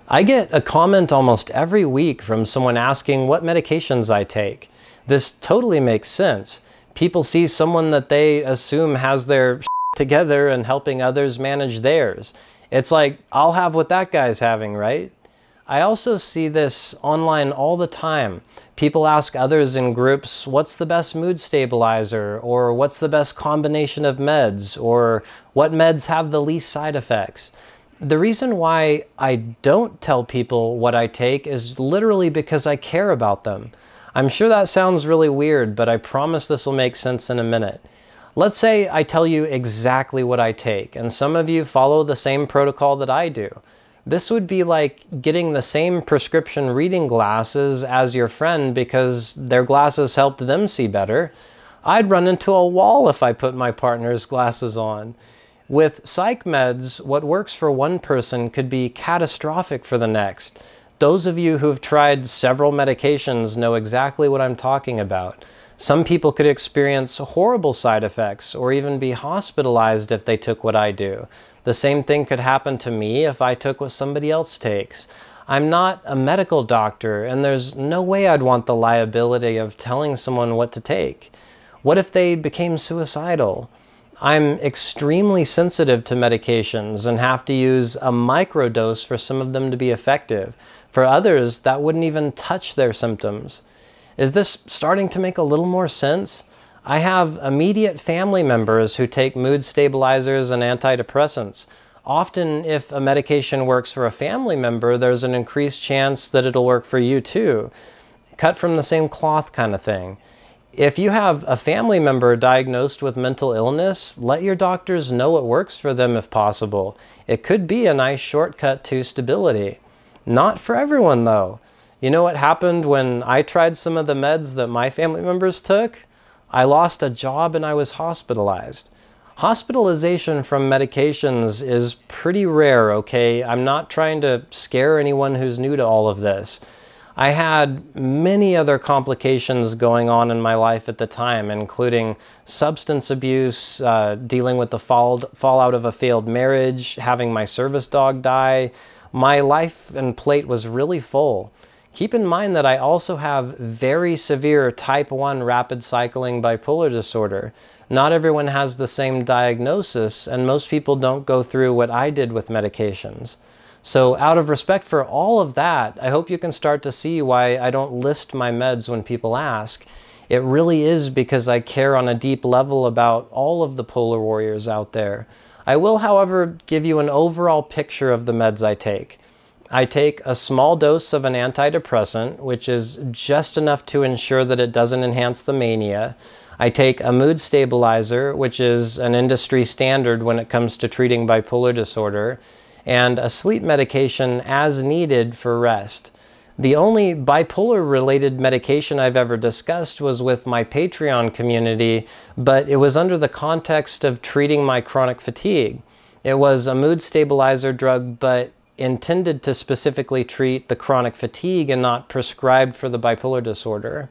I get a comment almost every week from someone asking what medications I take. This totally makes sense. People see someone that they assume has their together and helping others manage theirs. It's like, I'll have what that guy's having, right? I also see this online all the time. People ask others in groups, what's the best mood stabilizer? Or what's the best combination of meds? Or what meds have the least side effects? The reason why I don't tell people what I take is literally because I care about them. I'm sure that sounds really weird, but I promise this will make sense in a minute. Let's say I tell you exactly what I take, and some of you follow the same protocol that I do. This would be like getting the same prescription reading glasses as your friend because their glasses helped them see better. I'd run into a wall if I put my partner's glasses on. With psych meds, what works for one person could be catastrophic for the next. Those of you who've tried several medications know exactly what I'm talking about. Some people could experience horrible side effects or even be hospitalized if they took what I do. The same thing could happen to me if I took what somebody else takes. I'm not a medical doctor, and there's no way I'd want the liability of telling someone what to take. What if they became suicidal? I'm extremely sensitive to medications and have to use a microdose for some of them to be effective. For others, that wouldn't even touch their symptoms. Is this starting to make a little more sense? I have immediate family members who take mood stabilizers and antidepressants. Often, if a medication works for a family member, there's an increased chance that it'll work for you too. Cut from the same cloth kind of thing. If you have a family member diagnosed with mental illness, let your doctors know what works for them if possible. It could be a nice shortcut to stability. Not for everyone though. You know what happened when I tried some of the meds that my family members took? I lost a job and I was hospitalized. Hospitalization from medications is pretty rare, okay? I'm not trying to scare anyone who's new to all of this. I had many other complications going on in my life at the time, including substance abuse, dealing with the fallout of a failed marriage, having my service dog die. My life and plate was really full. Keep in mind that I also have very severe type 1 rapid cycling bipolar disorder. Not everyone has the same diagnosis, and most people don't go through what I did with medications. So out of respect for all of that, I hope you can start to see why I don't list my meds when people ask. It really is because I care on a deep level about all of the polar warriors out there. I will, however, give you an overall picture of the meds I take. I take a small dose of an antidepressant, which is just enough to ensure that it doesn't enhance the mania. I take a mood stabilizer, which is an industry standard when it comes to treating bipolar disorder, and a sleep medication as needed for rest. The only bipolar-related medication I've ever discussed was with my Patreon community, but it was under the context of treating my chronic fatigue. It was a mood stabilizer drug, but intended to specifically treat the chronic fatigue and not prescribed for the bipolar disorder.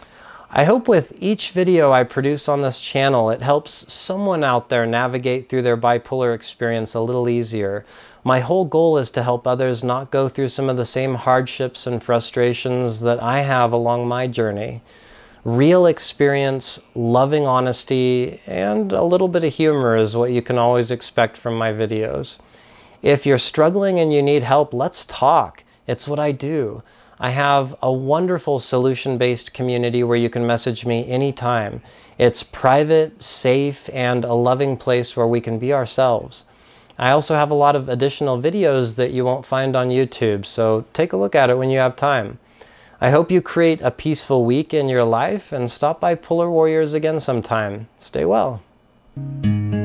I hope with each video I produce on this channel, it helps someone out there navigate through their bipolar experience a little easier. My whole goal is to help others not go through some of the same hardships and frustrations that I have along my journey. Real experience, loving honesty, and a little bit of humor is what you can always expect from my videos. If you're struggling and you need help, let's talk. It's what I do. I have a wonderful solution-based community where you can message me anytime. It's private, safe, and a loving place where we can be ourselves. I also have a lot of additional videos that you won't find on YouTube, so take a look at it when you have time. I hope you create a peaceful week in your life and stop by Polar Warriors again sometime. Stay well.